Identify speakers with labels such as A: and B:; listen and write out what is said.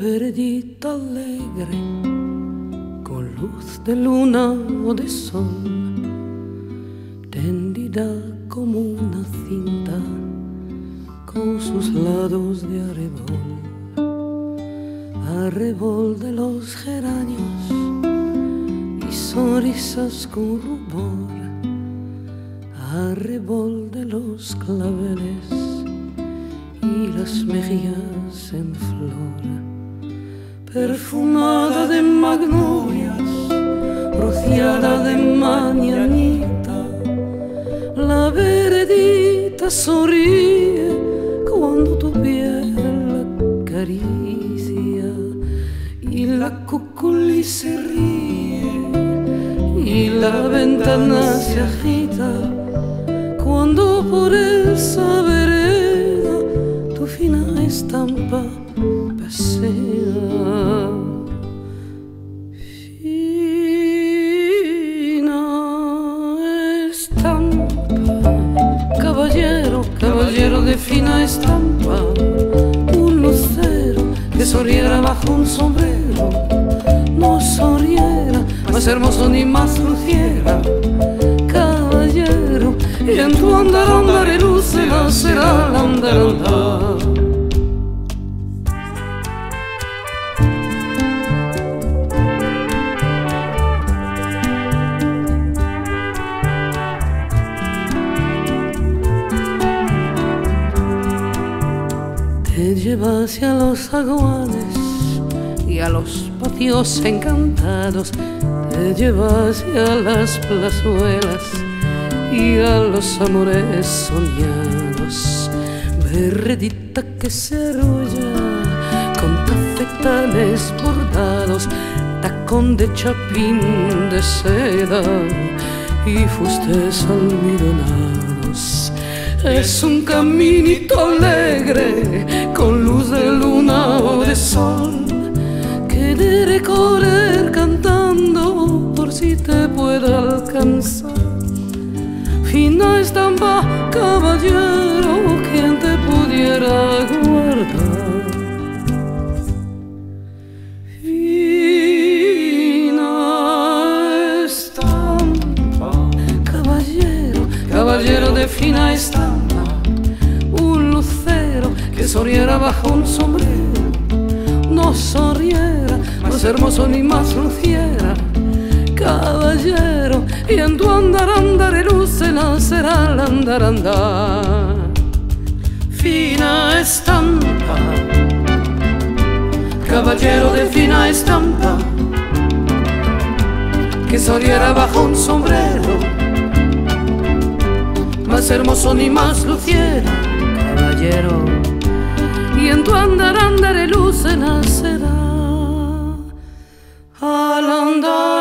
A: veredita alegre, con luz de luna o de sol, tendida como una cinta, con sus lados de arrebol, arrebol de los geranios y sonrisas con rubor, arrebol de los claveles y las mejillas en flor, perfumada de magnolias, rociada de mañanita. La veredita sonríe cuando tu piel la acaricia, y la cuculi se ríe y la ventana se agita cuando por esa vereda tu fina estampa pasea. Fina estampa, caballero, caballero de fina estampa, un lucero que sonriera bajo un sombrero, no sonriera más hermoso ni más luciera. Caballero, y en tu andar andaré luce será el andar andar. Te lleva hacia los aguanes y a los patios encantados, te lleva hacia las plazuelas y a los amores soñados. Veredita que se arrulla con tafetanes bordados, tacón de chapín de seda y fustes almidonados. Es un caminito alegre con luz de luna o de sol, que de recorrer cantando por si te pueda alcanzar. Fina estampa, caballero, quien te pudiera guardar. Fina estampa, caballero, caballero de fina estampa, un lucero que sonriera bajo un sombrero, no sonriera más hermoso ni más luciera. Caballero, y en tu andar andaré luce será el andar andar. Fina estampa, caballero de fina estampa, que sonriera bajo un sombrero, más hermoso ni más luciera. Caballero, y en tu andar andaré luce será al andar.